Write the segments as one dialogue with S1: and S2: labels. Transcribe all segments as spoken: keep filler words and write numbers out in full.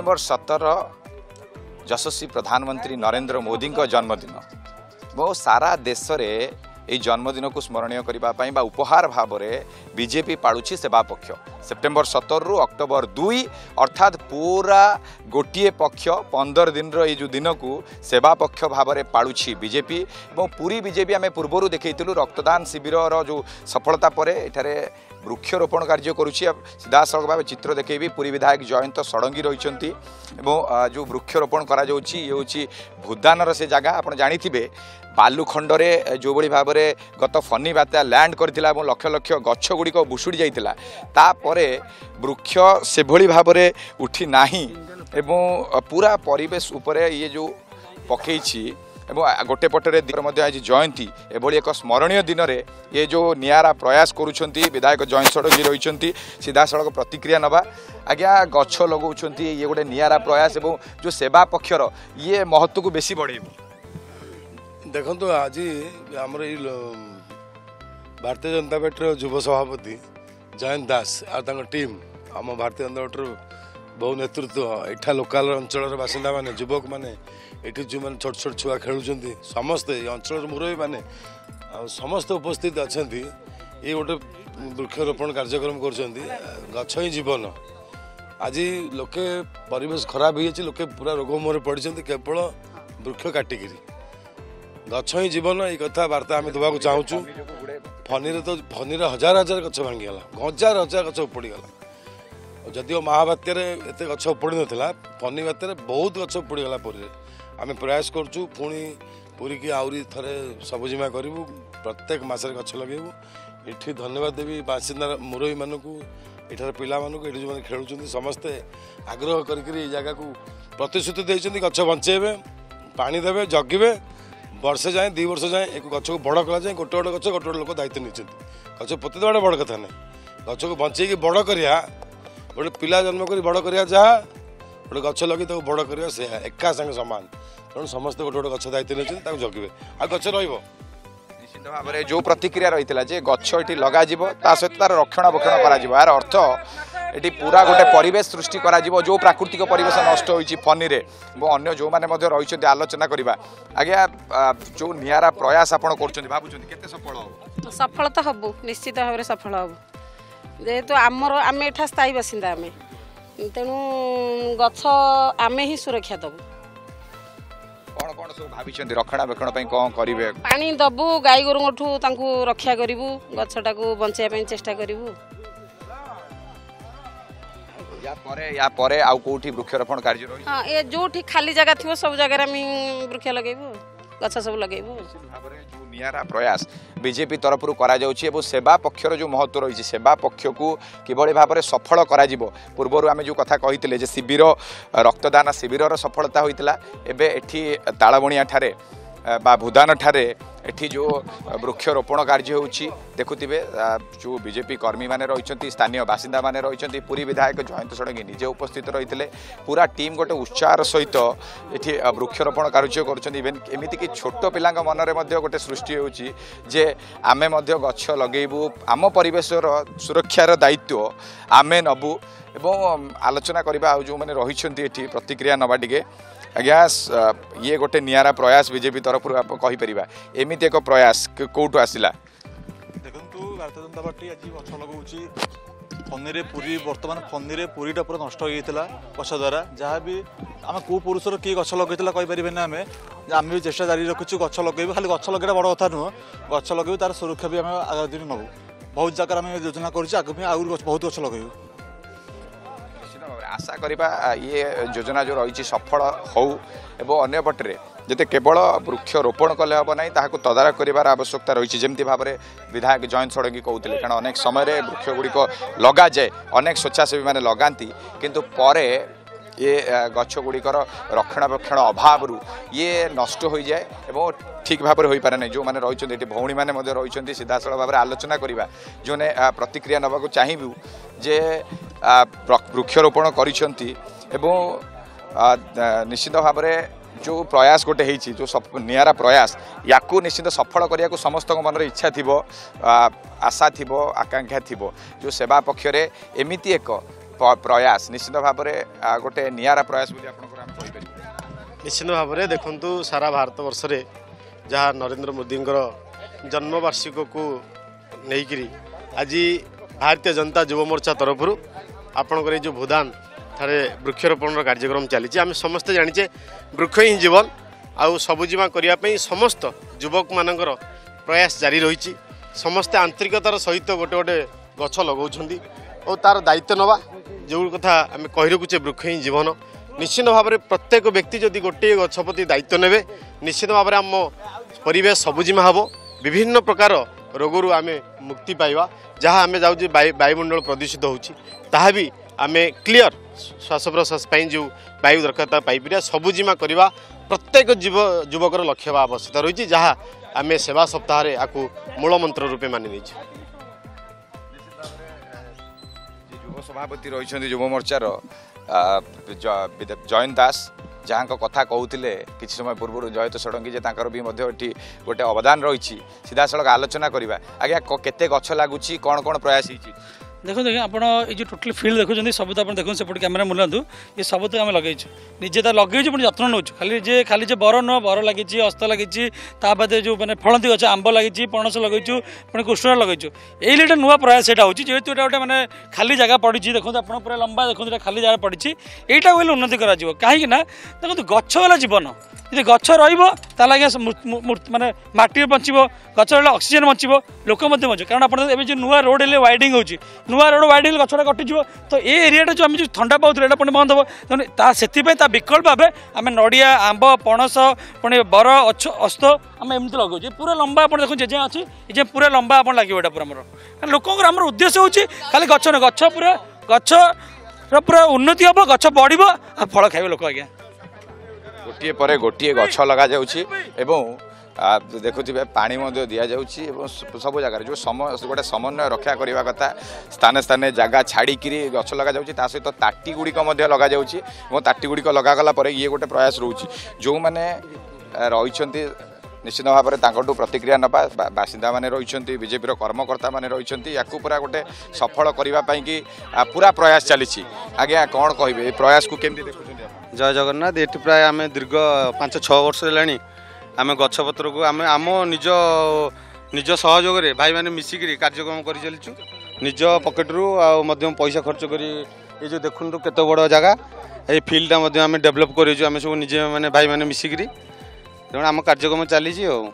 S1: September सतर यशस्वी प्रधानमंत्री नरेंद्र मोदी जन्मदिन वो सारा देश में यही जन्मदिन को स्मरणीय करने बा उपहार भाव में बीजेपी पालुची सेवा पक्ष सेप्टेम्बर सतर रु अक्टोबर दुई अर्थात पूरा गोटे पक्ष पंदर दिन रो दिन को सेवा पक्ष भाव में पालुची बीजेपी और पूरी बीजेपी आम पूर्वर देखु रक्तदान शिविर जो सफलता पर एठारे वृक्षरोपण कार्य करुच्ची सीधा सड़क भाव चित्र देखी पूरी विधायक जयंत षडंगी रही जो वृक्षरोपण करा ये हूँ भूदानर से जगह आप जानी बालुखंडे जो भाई भाव में गत फनी बात्या लैंड करथिला लक्ष लक्ष गछ गुड़िक बुषुड़ी जाइतिला तापरे वृक्ष से भली भाव में उठी नाही एवं पूरा परिवेश उपरे ये जो पकईछि गोटे पटरे आज जयंती एभली एक स्मरणीय दिन में ये जो नियारा प्रयास करुँच विधायक जयंत षडंगी रही सीधा सड़क प्रतिक्रिया नवा आज्ञा गछ लगाउछंती ये गोटे नियारा प्रयास एवं जो सेवा पक्षर ये महत्व को बेसी बढ़े
S2: देखो तो आज आमर भारतीय जनता पार्टी युव सभापति जयंत दास और टीम आम भारतीय जनता पार्टी बहु नेतृत्व एठा लोकाल अंचल बासिंदा माने युवक माने एठी जो माने छोट छोट छुआ खेलुचंती समस्ते अंचल मुरबी माने समस्त उपस्थित अच्छा ये गोटे वृक्षरोपण कार्यक्रम करछंती गछ ही जीवन आज लोके परिवेश खराब हो लोके पूरा रोग मुहर पड़ते केवल वृक्ष काटिकी गछ ही जीवन ये कथा वार्ता आम देवाक चाहूँ फनी तो फनी हजार हजार गछ भांगीगला हजार हजार गछ उपड़गला जदिव महाबात्यार एत गछ उपड़ी नाला फनी बात्यार बहुत गछ उपड़गला पुरी आम प्रयास करूँ पुणी पुरी की आहरी थे सबुजिमा करूँ प्रत्येक मसरे गछ लगेबू ये धन्यवाद देवी बासिंदा मुरबी मानक एठार पिला मानक ये जो खेलुं समस्ते आग्रह करी जगह को प्रतिश्रुति देते गछ बंचेबे पानी देवे जगिबे वर्षे जाए दी वर्ष जाए एक गछ को बड़ कला जाए गोटे गोटे गछ गोटे गोटे लोक दायित्व नहीं गछ पोती देवा बड़ कथा ना गछ को बंचे बड़ करिया गोटे पिला जन्म कर बड़ करिया जहाँ गोटे गछ लगे बड़ करिया से एका संगे समान तेणु समस्त गोटे गोटे गछ दायित्व नहीं जगिबे आ गछ रहिबो
S1: निश्चित भाव में जो प्रतिक्रिया रही है गछ ये लग सहित तार रक्षणाबेक्षण कर यार अर्थ ये पूरा गोटे परिवेश सृष्टि करा जो प्राकृतिक परिवेश नष्ट होती फनी रे अन्य जो मैंने रही आलोचना करवा आज्ञा जो नियारा प्रयास आप कर सफल हम
S3: सफल तो हबू निश्चित भाव में सफल हबू जेहेतु आमर आम एठा स्थायी बासिंदा आम तेणु गछ आम ही सुरक्षा दबू
S1: कौन कौन सब भाई रक्षणाबेक्षण कौन करेंगे
S3: पानी दबू गाई गोरु रक्षा करूँ गछटा को बचाई चेष्टा करूँ
S1: या परे या परे आउ कोठी वृक्षरोपण कार्य रही
S3: हां ए जोठी खाली जगह थिबो सब जगह रे वृक्ष लगेबो गछ सब लगेबो
S1: भाबरे जो नियारा प्रयास बीजेपी तरफ करा जाउछि एबो सेवा पक्षर जो महत्व रही सेवा पक्ष को किबळे भाबरे सफल करा जिवो पूर्वरु आमे जो कथा कहितले जे शिविर रक्तदान शिविरर सफलता होइतला एबे एठी ताळबणिया ठारे बा भूदान ठारे एठी जो वृक्षरोपण कार्य होउछि देखुथिबे जो बीजेपी कर्मी माने रहिसंती स्थानीय बासिंदा माने रहिसंती पूरी विधायक जयंत षडंगी निजे उपस्थित रहितले पूरा टीम गोटे उत्साह सहित एठी वृक्षरोपण कार्य करछंती इवेन एमिति कि छोट पिलांग मनरे मध्ये गोटे सृष्टि होउछि जे आमे मध्ये गछ लगेबू आम परिवेशर सुरक्षार दायित्व आमे नबू एवं आलोचना करबा जो माने रहिसंती एठी प्रतिक्रिया नबा टिके आज्ञा ये गोटे नियारा प्रयास बीजेपी तरफ कहीपर एमती एक प्रयास कौटू आसला
S4: देखु भारतीय जनता पार्टी आज गछ लगा फनी पूरी बर्तमान फनी पूरीटा पूरा नष्ट हो जाता गछ द्वारा जहाँ भी आम कौ पुरुषर किए गछ लगे कहीपर ना आम आम भी चेष्टा जारी रखुचु गछ लगे खाली गछ लगे बड़ कथा नुह गछ लगे तार सुरक्षा भी आम आगामी दिन नबू बहुत जगह आम योजना करूँ बहुत गछ लगे
S1: आशा करिबा ये योजना जो रही सफल हो एवं अन्य पटरे जते केवल वृक्षरोपण कले हम ना ताकू तदारख करार आवश्यकता रही जमी भाव में विधायक जयंत षडंगी कहते कारण अनेक समय वृक्ष गुड़िक लगा जाए अनेक स्वेच्छासेवी मैंने लगाती किंतु परे ये गछ गुड़िकर रक्षणाबेक्षण अभाव ये नष्ट हो जाए एवं ठीक भाव में हो पारे ना जो मैंने रही भौणी मैंने रही सीधा साल भाव में आलोचना करवा जो ने प्रतिक्रिया नवाक चाहिए जे वृक्षरोपण करिसेंती एवं निश्चित भाव में जो प्रयास गोटे होती जो नियारा प्रयास या निश्चित सफल करने को समस्त मन इच्छा थी आशा थी आकांक्षा थी जो सेवा पक्षरे एमती एक प- प्रयास निश्चित भाव में गोटे नियारा प्रयास बोली आपनकर हम कहि परिबे।
S5: निश्चित भाव में देखु सारा भारत वर्ष रे जहाँ नरेंद्र मोदी जन्मवार्षिक को लेकिन आज भारतीय जनता युव मोर्चा तरफ आपणकर जो भूदान थे वृक्षरोपण कार्यक्रम चली आम समस्ते जाचे वृक्ष ही जीवन आउ सबुजिमा करने समस्त युवक मानकर प्रयास जारी रही समस्ते आंतरिकतार सहित गोटे गोटे गछ लगाउछंती और तार दायित्व नवा जो कथा आम कही रखुचे वृक्ष ही जीवन निश्चित भाव में प्रत्येक व्यक्ति जदि गोटे गछ प्रति दायित्व नेबे निश्चित भाव में आम परिवेश सबुजिमा हम विभिन्न प्रकार रोगरू आम मुक्ति पाइबा जहाँ आम जाऊँ वायुमंडल प्रदूषित होता भी आम क्लीयर श्वास प्रश्वास जो वायु दरकार पाइपर सबुजिमा करवा प्रत्येक जीव युवकर लक्ष्य वा आवश्यकता रही जहाँ आम सेवा सप्ताह आपको मूल मंत्र रूपे मानि नहीं
S1: युव सभापति रही युव मोर्चार जयंत दास जहाँ कथा कहते कि समय पूर्व जयत षडंगी जे भी गोटे अवदान रही सीधा सड़क आलोचना करवा आज्ञा केते गछ लगुच कौन कौन प्रयास होती
S6: देखो देखिए आप ये टोटल फील्ड देखुं सब तो आप देखो सेपटे कैमेरा मुलांतु ये सब तो आम लगे निजे तो लगे जत्न नौ खाली जे खाली जे बर न बर लगी हस्त लगी बादे जो मैंने फलती गच आंब लगी पणस लगेचु पुणी कृष्ण लगेचु ये गोटे नुआ प्रयास यहाँ होती जेहतु यहाँ गोटे मैंने खाली जगह पड़ी देखो आप पूरा लंबा देखो खाली जगह पड़ी यहाँ बोले उन्नति करा कहीं देखो गछ वाला जीवन जी गछ रहा माने माटी बचब गछ रहा ऑक्सीजन बचब लोक बच कारण आप जो नुआ रोड है वाइडिंग होची नुआ रोड वाइडिंग गछटा कटिज तो ये एरिया जो आम जो ठंडा पाते पुणी बंद हम से विकल्प भाव आम नड़िया आंब पणस पुणी बर अस्त आम एमती लगे पूरा लंबा आप देखो जे अच्छी ये पूरा लंबा आप लगे यहाँ पूरा मोर लोक उद्देश्य हूँ खाली गछ न गछ पूरा गछ पूरा उन्नति हम गछ बढ़ आ फल खाइबे लोक आज्ञा
S1: गोटे पर गोटे गछ लगा देखुए पानी दि जाऊँगी सब जगह जो सम गोटे समन्वय रक्षा करने कथा स्थाने स्थाने जगह छाड़ी गछ लगा जाऊँगी सहित ताटी गुड़िक लगा जाऊँगी ताटी गुड़िक लगागला ये गोटे प्रयास रोचे जो मैंने रही निश्चित भाव में प्रतिक्रिया नवा बासिंदा मैंने रही बीजेपी कर्मकर्ता मैंने रही पूरा गोटे सफल करने की पूरा प्रयास चली आज्ञा कौन कहे प्रयास को केमती देखुं
S7: जय जगन्नाथ ये प्राय आम दीर्घ पांच छः वर्ष है आम गछपतर को आम आम निज निज सहयोग भाई मैंने मिसिकी कार्यक्रम कर चलचु निज पकेट्रु पैसा खर्च कर ये जो देखु केत बड़ जगह ये फिल्डटा आम डेभलप कर सब निजे मैंने भाई मैंने मिसिकी तेणु आम कार्यक्रम चली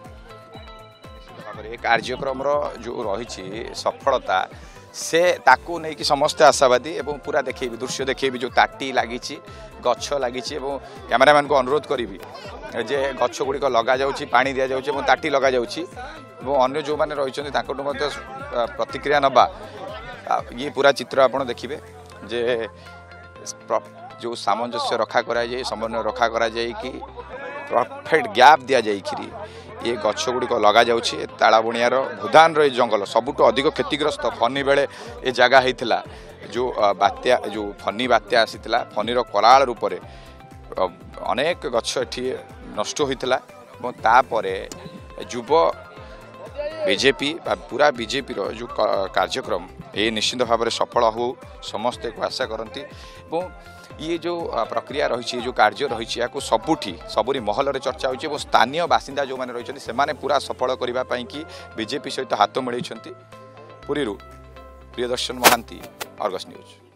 S1: कार्यक्रम जो रही सफलता से ताकू नहीं कि समस्ते आशावादी एवं पूरा देखेबी दृश्य देखेबी जो ताटी लगी गछ लगी कैमेरामैन को अनुरोध करी जे गछ गुड़िक लगा जाऊँगी पानी दि जाऊँगी ताटी लगा जाऊँगी अन्य जो मैंने रही प्रतिक्रिया नवा ये पूरा चित्र आपड़ देखिए जे जो सामंजस्य रखा कराए समन्वय रखा कराए कि परफेक्ट गैप दि जाइए ये गछ गुड़िक लगा जाऊँगी तालाबुणियार भूदान रो जंगल सबुठ अधिक क्षतिग्रस्त फनी बेले ये जगह होता जो बात्या जो फनी बात्या आसीला फनीर कराल रूप अनेक गछ एठी नष्ट होता तापर युव बीजेपी पूरा बीजेपी रो जो कार्यक्रम ये निश्चित भाव में सफल हो समस्ते को आशा करती ये जो प्रक्रिया रही जो कार्य रही सबुठी सबुरी महल चर्चा हो स्थानीय बासिंदा जो मैंने रही से पूरा सफल करने की बीजेपी सहित हाथ मिलती पुरी प्रियदर्शन महांती अर्गस न्यूज।